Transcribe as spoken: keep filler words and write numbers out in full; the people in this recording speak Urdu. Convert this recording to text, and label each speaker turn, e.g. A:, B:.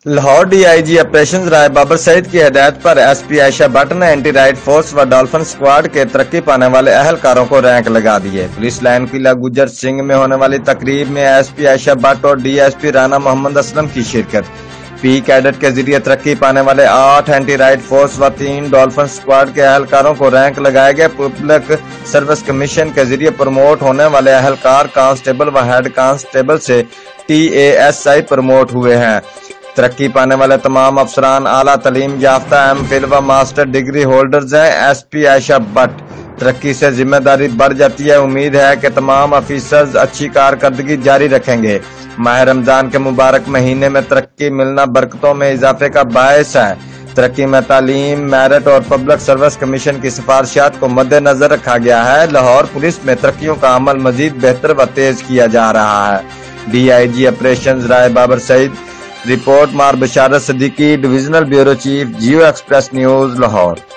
A: Lahore D I G operations Rai Babar Saeed کی ہدایت پر ایس پی عائشہ بٹ نے اینٹی رائٹ فورس و ڈالفن اسکواڈ کے ترقی پانے والے اہلکاروں کو رینک لگا دیے۔ پولیس لائن قلعہ گجر سنگھ میں ہونے والی تقریب میں ایس پی عائشہ بٹ اور D S P Rana Muhammad Aslam کی شرکت۔ پی کیڈٹ کے ذریعے ترقی پانے والے آٹھ اینٹی رائٹ فورس و تین ڈالفن اسکواڈ کے اہلکاروں کو رینک لگائے گئے۔ پبلک سروس کمیشن کے ذریعے پروموٹ ہونے والے اہلکار کانسٹیبل و ہیڈ کانسٹیبل سے T A S I promote ہوئے ہیں۔ ترقی پانے والے تمام افسران اعلیٰ تعلیم یافتہ ایم فل و ماسٹر ڈگری ہولڈرز ہیں۔ ایس پی عائشہ بٹ: ترقی سے ذمہ داری بڑھ جاتی ہے، امید ہے کہ تمام آفیسرز اچھی کارکردگی جاری رکھیں گے۔ ماہ رمضان کے مبارک مہینے میں ترقی ملنا برکتوں میں اضافے کا باعث ہے۔ ترقی میں تعلیم، میرٹ اور پبلک سروس کمیشن کی سفارشات کو مد نظر رکھا گیا ہے۔ لاہور پولیس میں ترقیوں کا عمل مزید بہتر و تیز کیا جا رہا ہے۔ D I G operations Rai Babar Saeed. Report مار Basharat Siddiqui, divisional bureau chief, Geo express news, Lahore.